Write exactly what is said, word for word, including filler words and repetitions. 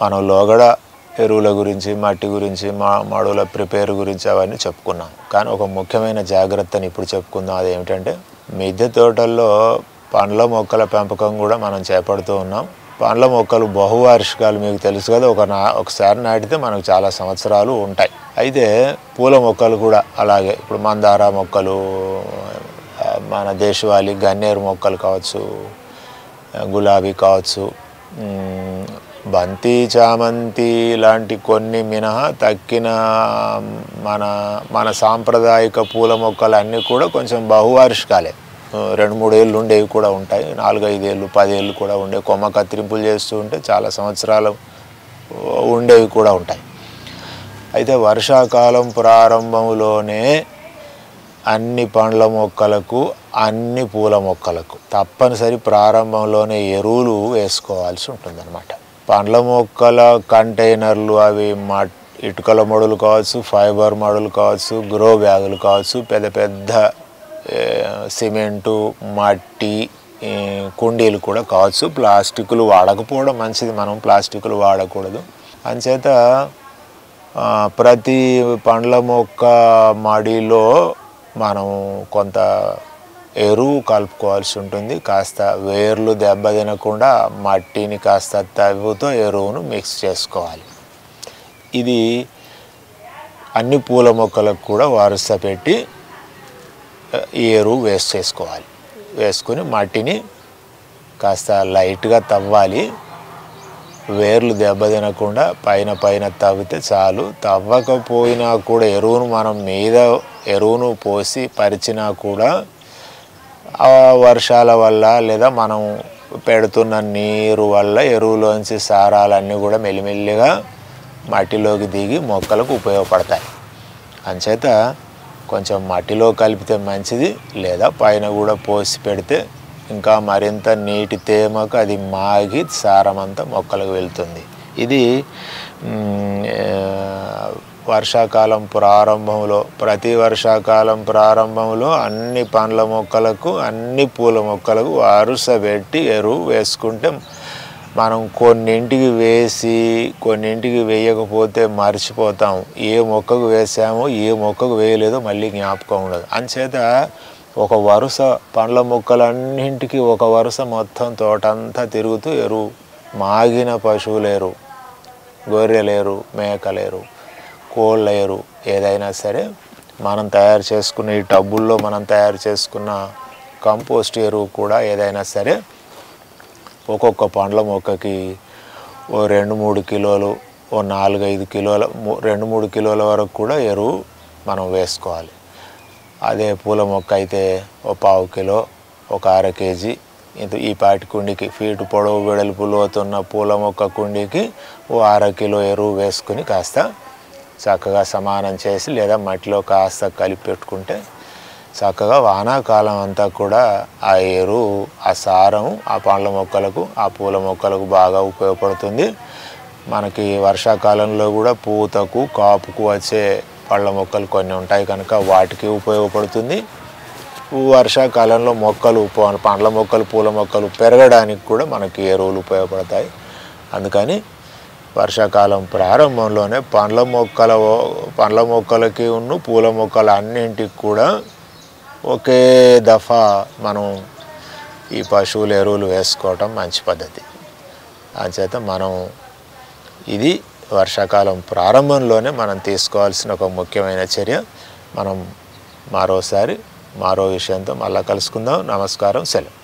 మనం లోగడ ఎరువుల గురించి మట్టి గురించి మా మడుల ప్రిపేర్ గురించి అవన్నీ చెప్పుకున్నాం. కానీ ఒక ముఖ్యమైన జాగ్రత్తని ఇప్పుడు చెప్పుకుందాం. అదేమిటంటే మిద్దె తోటల్లో పండ్ల మొక్కల పెంపకం కూడా మనం చేపడుతూ ఉన్నాం. పండ్ల మొక్కలు బహువార్షికాలు మీకు తెలుసు కదా, ఒక నా ఒకసారి నాటితే మనకు చాలా సంవత్సరాలు ఉంటాయి. అయితే పూల మొక్కలు కూడా అలాగే. ఇప్పుడు మందార మొక్కలు, మన దేశవాళీ గన్నేరు మొక్కలు కావచ్చు, గులాబీ కావచ్చు, బంతి చామంతి లాంటి కొన్ని మినహా తక్కిన మన మన సాంప్రదాయిక పూల మొక్కలు అన్నీ కూడా కొంచెం బహువార్షికాలే. రెండు మూడు ఏళ్ళు ఉండేవి కూడా ఉంటాయి, నాలుగైదేళ్ళు పదేళ్ళు కూడా ఉండే, కొమ్మ కత్తిరింపులు చేస్తూ ఉంటే చాలా సంవత్సరాలు ఉండేవి కూడా ఉంటాయి. అయితే వర్షాకాలం ప్రారంభంలోనే అన్ని పండ్ల మొక్కలకు అన్ని పూల మొక్కలకు తప్పనిసరి ప్రారంభంలోనే ఎరువులు వేసుకోవాల్సి ఉంటుందన్నమాట. పండ్ల మొక్కల కంటైనర్లు అవి మట్ ఇటుకల మడులు కావచ్చు, ఫైబర్ మడులు కావచ్చు, గ్రో బ్యాగులు కావచ్చు, పెద్ద పెద్ద సిమెంటు మట్టి కుండీలు కూడా కావచ్చు. ప్లాస్టిక్లు వాడకపోవడం మంచిది, మనం ప్లాస్టిక్లు వాడకూడదు. అంచేత ప్రతి పండ్ల మొక్క మడిలో మనం కొంత ఎరువు కలుపుకోవాల్సి ఉంటుంది. కాస్త వేర్లు దెబ్బ తినకుండా మట్టిని కాస్త తవ్వుతో ఎరువును మిక్స్ చేసుకోవాలి. ఇది అన్ని పూల మొక్కలకు కూడా వరుస పెట్టి ఈ ఎరువు వేస్ట్ చేసుకోవాలి. వేసుకొని మట్టిని కాస్త లైట్గా తవ్వాలి. వేర్లు దెబ్బ తినకుండా పైన పైన తవ్వితే చాలు. తవ్వకపోయినా కూడా ఎరువును మనం మీద ఎరువును పోసి పరిచినా కూడా వర్షాల వల్ల లేదా మనం పెడుతున్న నీరు వల్ల ఎరువులోంచి సారాలన్నీ కూడా మెల్లిమెల్లిగా మట్టిలోకి దిగి మొక్కలకు ఉపయోగపడతాయి. అంచేత కొంచెం మట్టిలో కలిపితే మంచిది, లేదా పైన కూడా పోసి పెడితే ఇంకా మరింత నీటి తేమకు అది మాగి సారమంతా మొక్కలకు వెళ్తుంది. ఇది వర్షాకాలం ప్రారంభంలో, ప్రతి వర్షాకాలం ప్రారంభంలో అన్ని పండ్ల మొక్కలకు అన్ని పూల మొక్కలకు వరుస పెట్టి ఎరువు వేసుకుంటే మనం కొన్నింటికి వేసి కొన్నింటికి వేయకపోతే మర్చిపోతాం. ఏ మొక్కకు వేసామో ఏ మొక్కకు వేయలేదో మళ్ళీ జ్ఞాపకం ఉండదు. అంచేత ఒక వరుస పండ్ల మొక్కలన్నింటికి ఒక వరుస మొత్తం తోటంతా తిరుగుతూ ఎరువు, మాగిన పశువులేరు, గొర్రెలేరు, మేకలేరు, కోళ్ళ ఎరువు ఏదైనా సరే మనం తయారు చేసుకున్న ఈ టబ్బుల్లో మనం తయారు చేసుకున్న కంపోస్ట్ ఎరువు కూడా ఏదైనా సరే ఒక్కొక్క పండ్ల మొక్కకి ఓ రెండు మూడు కిలోలు ఓ నాలుగైదు కిలోల రెండు మూడు కిలోల వరకు కూడా ఎరువు మనం వేసుకోవాలి. అదే పూల మొక్క అయితే ఓ పావు కిలో, ఒక అర కేజీ, ఇది ఈ పాటి కుండికి ఫీటు పొడవు వెడల్పు లోతున్న పూల మొక్క కుండికి ఓ అర కిలో ఎరువు వేసుకుని కాస్త చక్కగా సమానం చేసి లేదా మట్టిలో కాస్త కలిపి పెట్టుకుంటే చక్కగా వానాకాలం అంతా కూడా ఆ ఎరువు, ఆ సారం ఆ పండ్ల మొక్కలకు ఆ పూల మొక్కలకు బాగా ఉపయోగపడుతుంది. మనకి వర్షాకాలంలో కూడా పూతకు కాపుకు వచ్చే పళ్ళ మొక్కలు కొన్ని ఉంటాయి కనుక వాటికి ఉపయోగపడుతుంది. వర్షాకాలంలో మొక్కలు, పండ్ల మొక్కలు, పూల మొక్కలు పెరగడానికి కూడా మనకి ఎరువులు ఉపయోగపడతాయి. అందుకని వర్షాకాలం ప్రారంభంలోనే పండ్ల మొక్కల పండ్ల మొక్కలకి ఉన్న పూల మొక్కల అన్నింటికి కూడా ఒకే దఫా మనం ఈ పశువుల ఎరువులు వేసుకోవటం మంచి పద్ధతి. అంచేత మనం ఇది వర్షాకాలం ప్రారంభంలోనే మనం తీసుకోవాల్సిన ఒక ముఖ్యమైన చర్య. మనం మరోసారి మరో విషయంతో మళ్ళీ కలుసుకుందాం. నమస్కారం, సెలవు.